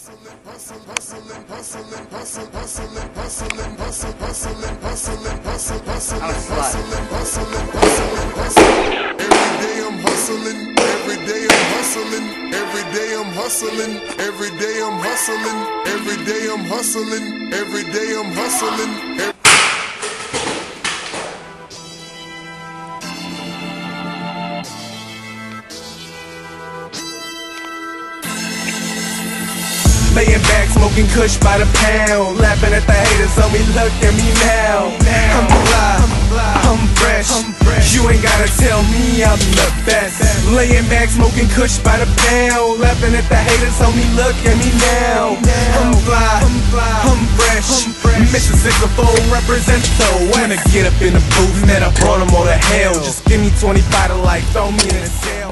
Laying back, smoking kush by the pound, laughing at the haters on me, look at me now. I'm fly, I'm fresh, you ain't gotta tell me I'm the best. Laying back, smoking kush by the pound, laughing at the haters on me, look at me now. I'm fly, I'm fresh, Mission 604 represent so when I get up in the booth, man, I brought them all to hell. Just give me 25 to like, throw me in a cell.